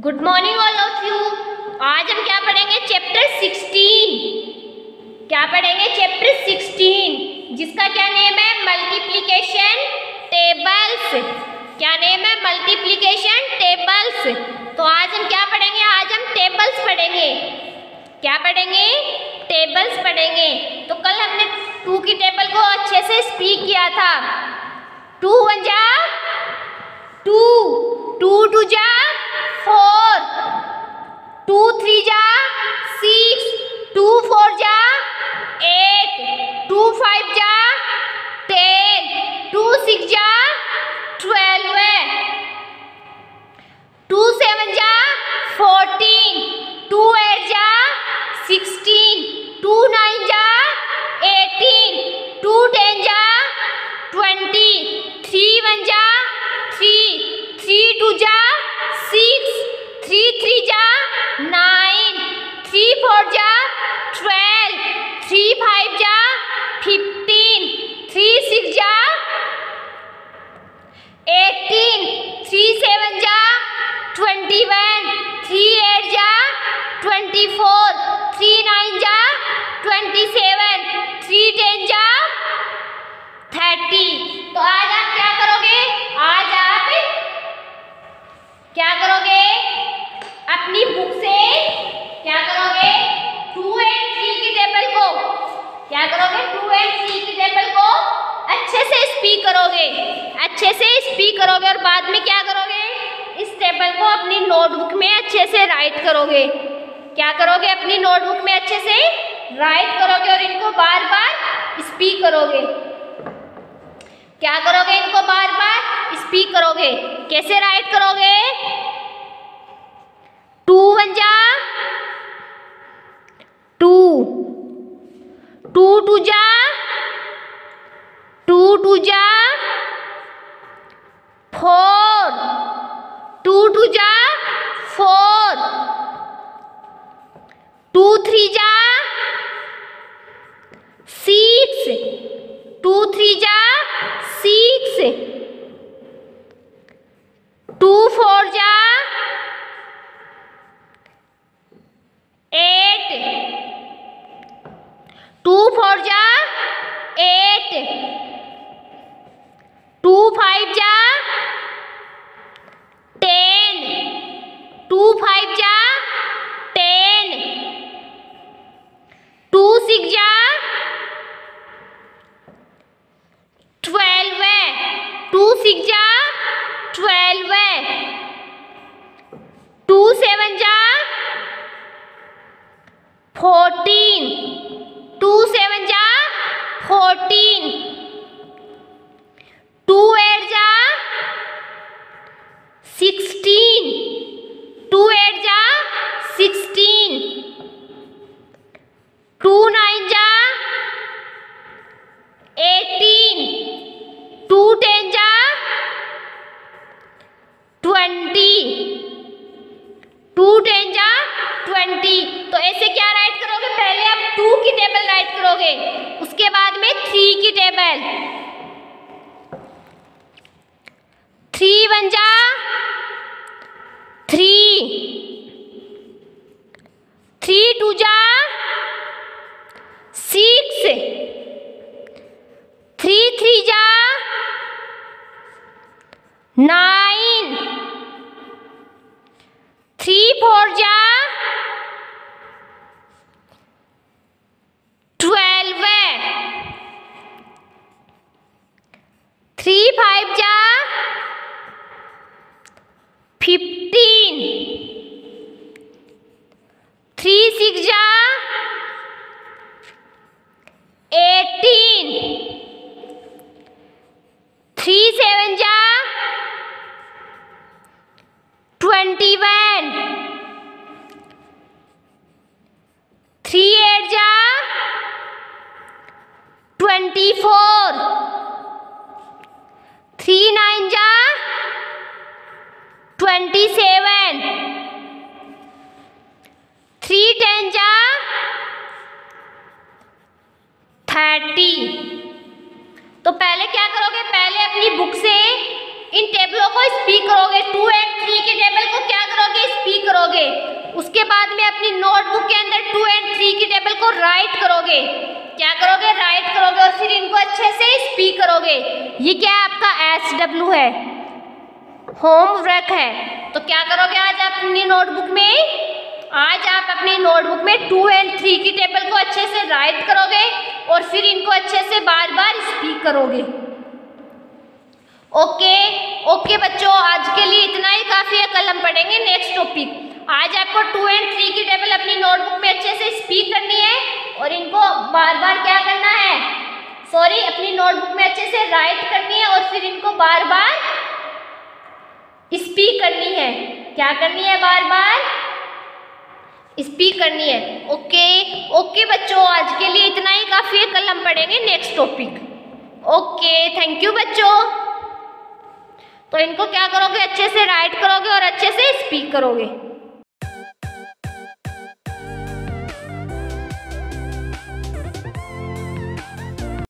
Good morning all of you. आज हम क्या पढ़ेंगे? चैप्टर 16। क्या पढ़ेंगे? चैप्टर 16 जिसका क्या नेम है? Multiplication tables. क्या नेम है? Multiplication tables. तो आज हम क्या पढ़ेंगे? आज हम टेबल्स पढ़ेंगे। क्या पढ़ेंगे? टेबल्स पढ़ेंगे। तो कल हमने 2 की टेबल को अच्छे से स्पीक किया था। 2 1 जा 2, 2 2 जा 4, 2 3 जा 6, 2 4 जा 8, 2 5 जा 10, 2 6 जा 12, 2 7 जा 14, 2 8 जा 16, 2 9 जा 18, 2 10 जा 20, 3 1 जा 3, 3 2 जा 6, 3 3 जा 9, 3 4 जा 12, 3 5 जा 15, 3 6 जा 18, 3 7 जा 21, 3 8 जा 24, 3 9 जा 27, 3 10 जा 30। तो आज आप क्या करोगे? आज आप क्या करोगे? अपनी बुक से क्या करोगे? 2 और 3 की टेबल को क्या करोगे? 2 और 3 की टेबल को अच्छे से स्पीक करोगे। अच्छे से स्पीक करोगे और बाद में क्या करोगे? इस टेबल को अपनी नोटबुक में अच्छे से राइट करोगे। क्या करोगे? अपनी नोटबुक में अच्छे से राइट करोगे और इनको बार बार स्पीक करोगे। क्या करोगे? इनको बार बार स्पीक करोगे। कैसे राइट करोगे? 2 1 जा 2, 2 2 जा 2 2 जा 4, 2 2 जा 4, 2 3 जा 6, 2 3 जा 6, 2 4 जा 8, 2 4 जा 8, 2 5 जा 10, 2 5 जा 10, 2 6 जा 12, 2 6 जा 12, 2 7 जा 14, 2 7 जा 14, 2 8 जा 16, 2 8 जा 16, 2 9 जा 18, 2 10 जा 20, 2 10 जा 20। तो ऐसे क्या राइट करोगे? पहले आप 2 की टेबल राइट करोगे, उसके बाद में 3 की टेबल। 3 1 जा 3, 3 2 जा 6, 3 3 जा 9, 3 4 जा 12, 3 5 जा 15, 3 6 जा 18, 3 7 जा 21, 3 8 जा 24, 3 9 जा 27, 3 10 जा 30। तो पहले क्या करोगे? पहले अपनी बुक से इन टेबलों को स्पीक करोगे, 2 and 3 की टेबल को क्या करोगे, स्पीक करोगे। उसके बाद में अपनी नोटबुक के अंदर 2 and 3 की टेबल को राइट करोगे, क्या करोगे, राइट करोगे और फिर इनको अच्छे से स्पीक करोगे। ये क्या है, आपका SW है, होमवर्क है। तो क्या करोगे आज आप अपनी नोटबुक में, आज आप अपनी नोटबुक में 2 and 3 की टेबल को अच्छे से राइट करोगे और फिर इनको अच्छे से बार बार स्पीक करोगे। ओके बच्चों, आज के लिए इतना ही काफ़ी है। कल हम पढ़ेंगे नेक्स्ट टॉपिक। आज आपको 2 and 3 की टेबल अपनी नोटबुक में अच्छे से स्पीक करनी है और इनको बार बार क्या करना है, अपनी नोटबुक में अच्छे से राइट करनी है और फिर इनको बार बार स्पीक करनी है। क्या करनी है, बार बार स्पीक करनी है। ओके बच्चों, आज के लिए इतना ही काफ़ी है। कल हम पढ़ेंगे नेक्स्ट टॉपिक। थैंक यू बच्चों। तो इनको क्या करोगे, अच्छे से राइट करोगे और अच्छे से स्पीक करोगे।